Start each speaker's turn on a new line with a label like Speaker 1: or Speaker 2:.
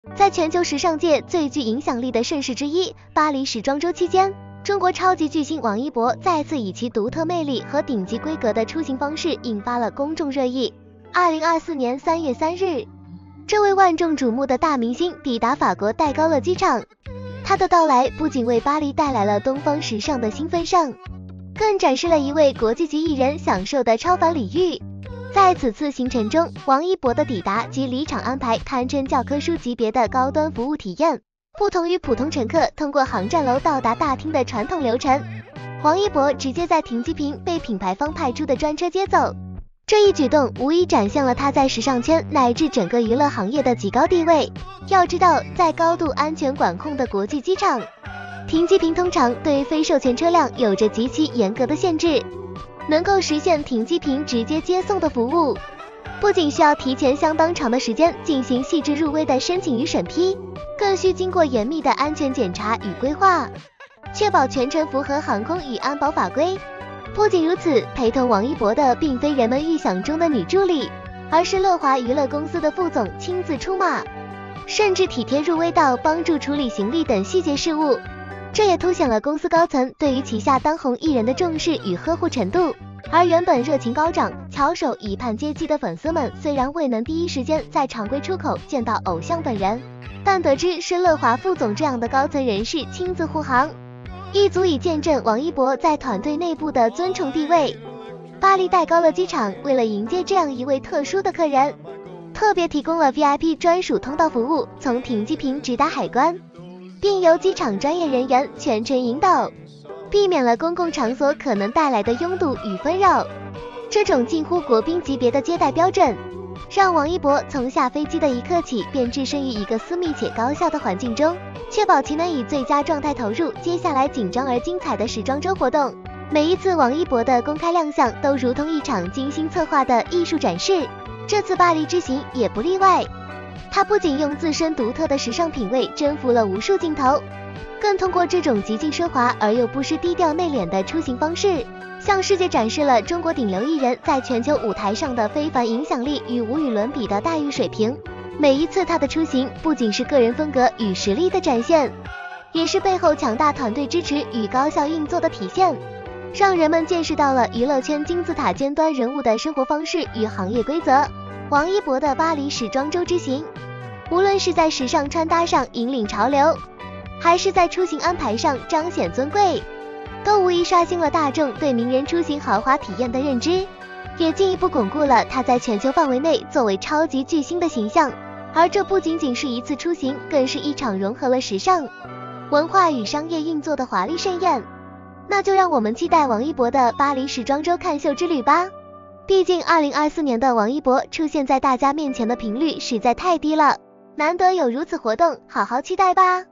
Speaker 1: 在全球时尚界最具影响力的盛事之一巴黎时装周期间，中国超级巨星王一博再次以其独特魅力和顶级规格的出行方式引发了公众热议。2024年3月3日，这位万众瞩目的大明星抵达法国戴高乐机场，他的到来不仅为巴黎带来了东方时尚的新风尚，更展示了一位国际级艺人享受的超凡礼遇。在此次行程中，王一博的抵达及离场安排堪称教科书级别的高端服务体验。不同于普通乘客通过航站楼到达大厅的传统流程，王一博直接在停机坪被品牌方派出的专车接走。这一举动无疑展现了他在时尚圈乃至整个娱乐行业的极高地位。要知道，在高度安全管控的国际机场，停机坪通常对非授权车辆有着极其严格的限制。能够实现停机坪直接接送的服务，不仅需要提前相当长的时间进行细致入微的申请与审批，更需经过严密的安全检查与规划，确保全程符合航空与安保法规。不仅如此，陪同王一博的并非人们预想中的女助理，而是乐华娱乐公司的副总亲自出马，甚至体贴入微到帮助处理行李等细节事务。这也凸显了公司高层对于旗下当红艺人的重视与呵护程度。而原本热情高涨、翘首以盼接机的粉丝们，虽然未能第一时间在常规出口见到偶像本人，但得知是乐华副总这样的高层人士亲自护航，亦足以见证王一博在团队内部的尊崇地位。巴黎戴高乐机场为了迎接这样一位特殊的客人，特别提供了 VIP 专属通道服务，从停机坪直达海关，并由机场专业人员全程引导，避免了公共场所可能带来的拥堵与纷扰。这种近乎国宾级别的接待标准，让王一博从下飞机的一刻起便置身于一个私密且高效的环境中，确保其能以最佳状态投入接下来紧张而精彩的时装周活动。每一次王一博的公开亮相都如同一场精心策划的艺术展示，这次巴黎之行也不例外。他不仅用自身独特的时尚品味征服了无数镜头，更通过这种极尽奢华而又不失低调内敛的出行方式，向世界展示了中国顶流艺人在全球舞台上的非凡影响力与无与伦比的待遇水平。每一次他的出行不仅是个人风格与实力的展现，也是背后强大团队支持与高效运作的体现，让人们见识到了娱乐圈金字塔尖端人物的生活方式与行业规则。王一博的巴黎时装周之行，无论是在时尚穿搭上引领潮流，还是在出行安排上彰显尊贵，都无疑刷新了大众对名人出行豪华体验的认知，也进一步巩固了他在全球范围内作为超级巨星的形象。而这不仅仅是一次出行，更是一场融合了时尚、文化与商业运作的华丽盛宴。那就让我们期待王一博的巴黎时装周看秀之旅吧。毕竟2024年的王一博出现在大家面前的频率实在太低了，难得有如此活动，好好期待吧。